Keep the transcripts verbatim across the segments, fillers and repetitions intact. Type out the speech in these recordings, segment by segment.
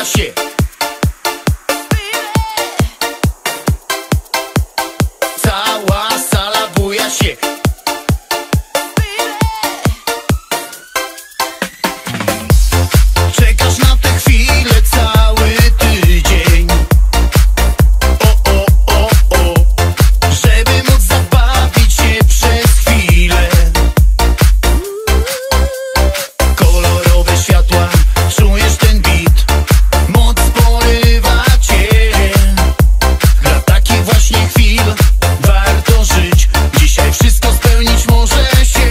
się. Cała sala buja się. Czekasz na tę chwilę cały tydzień. O, o, o, o, żeby móc zabawić się przez chwilę. Kolorowe światła, czujesz ten beat, moc porywa cię. Dla takich właśnie chwil warto żyć. Dzisiaj wszystko spełnić może się.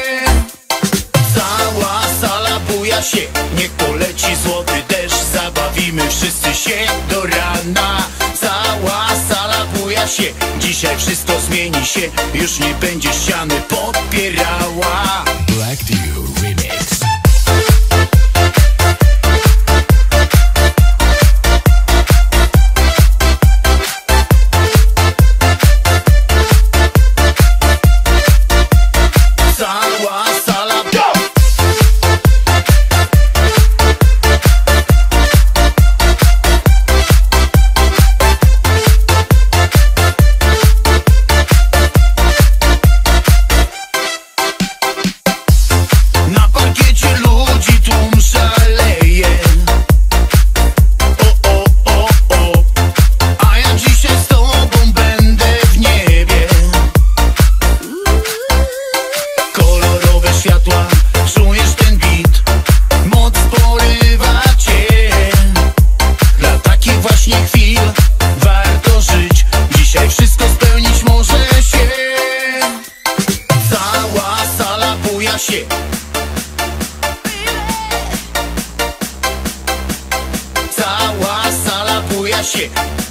Cała sala buja się. Niech poleci złoty deszcz, zabawimy wszyscy się do rana. Cała sala buja się. Dzisiaj wszystko zmieni się. Już nie będzie ściany podpierała. Black Dew Remix. Cała sala na parkiecie ludzi tłum szaleje. O, o, o, o, a ja dzisiaj z tobą będę w niebie. Kolorowe światła, czujesz ten beat, moc porywa cię. Dla takich właśnie chwil warto żyć. Dzisiaj wszystko spełnić może się. Cała sala buja się. Cała sala buja się.